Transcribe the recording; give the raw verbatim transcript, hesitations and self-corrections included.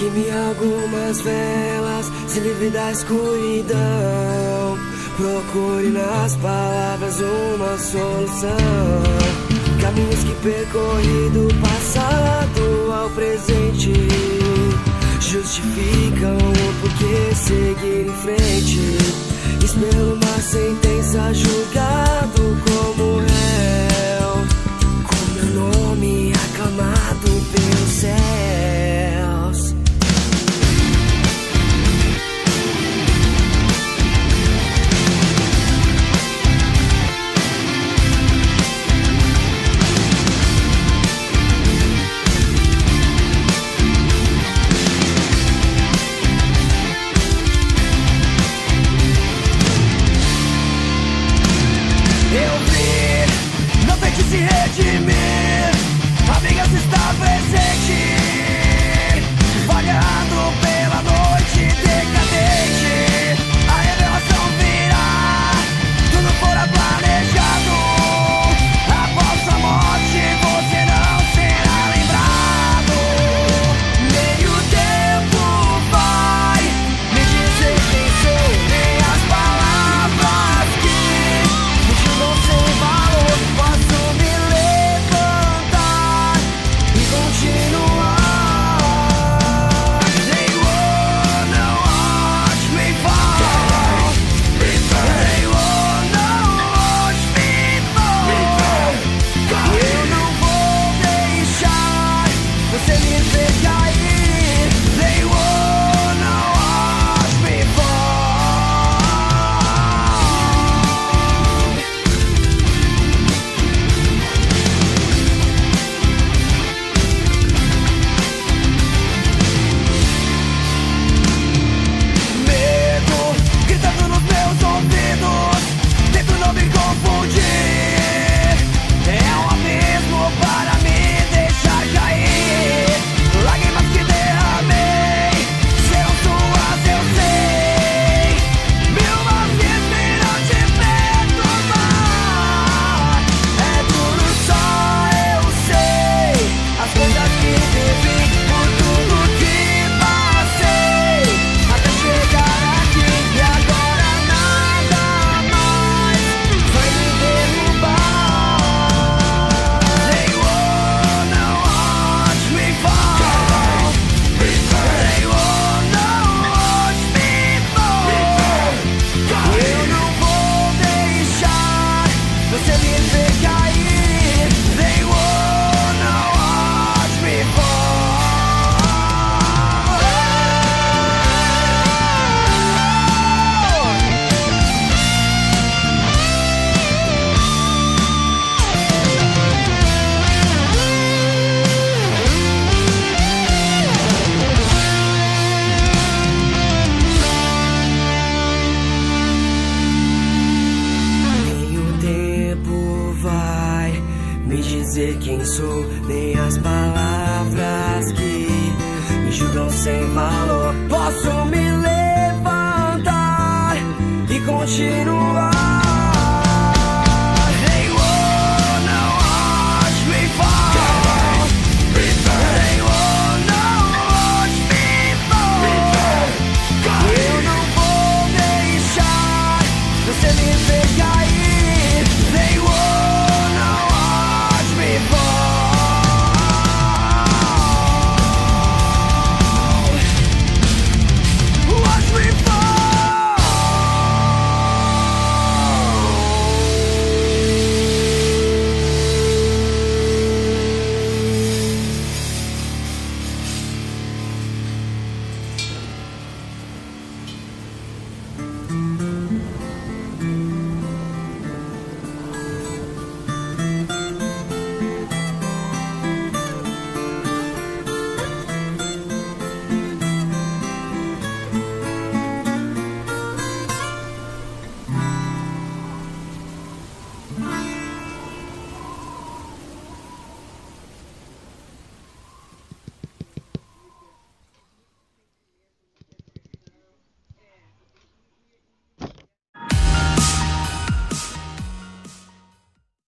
Queime algumas velas, se livre da escuridão. Procure nas palavras uma solução. Caminhos que percorri do passado ao presente justificam o porquê seguir em frente. Espero uma sentença, julgado como réu, com meu nome aclamado pelos céus. Se redimir, a vingança está presente, falhando pela noite decadente. A revelação virá, tudo fora planejado. Após a morte você não será lembrado. Nem o tempo vai me dizer quem sou, nem as palavras que me julgam sem valor. Posso me levantar e continuar. They wanna watch me fall. They wanna watch me fall. Eu não vou deixar você me ver cair. They wanna watch me fall. Medo gritando nos meus ouvidos, tento não me confundir. É um abismo para me deixar cair. Lágrimas que derramei serão suas, eu sei. Mil vezes virão te perturbar. É duro, só eu sei as coisas que vivi, por tudo que passei até chegar aqui. E agora nada mais vai me derrubar. They wanna watch me fall. They wanna watch me fall. Eu não vou deixar você me ver cair. They wanna watch me fall. Nem o tempo vai me dizer quem sou, nem as palavras que me julgam sem valor. Posso me levantar e continuar.